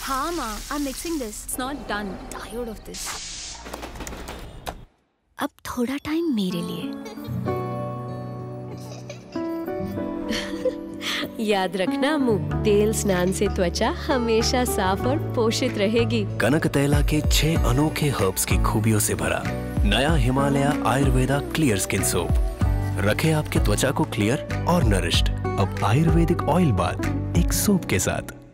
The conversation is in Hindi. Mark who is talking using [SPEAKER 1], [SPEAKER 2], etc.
[SPEAKER 1] हाँ माँ, I'm mixing this. It's not done. Tired of this. अब थोड़ा टाइम मेरे लिए।
[SPEAKER 2] याद रखना अम्मू, तेल स्नान से त्वचा हमेशा साफ और पोषित रहेगी।
[SPEAKER 3] कनकतैला के 6 अनोखे हर्ब्स की खूबियों से भरा नया Himalaya Ayurveda clear skin soap रखे आपके त्वचा को क्लियर और नरिश्ड। अब आयुर्वेदिक ऑयल बाथ एक सोप के साथ।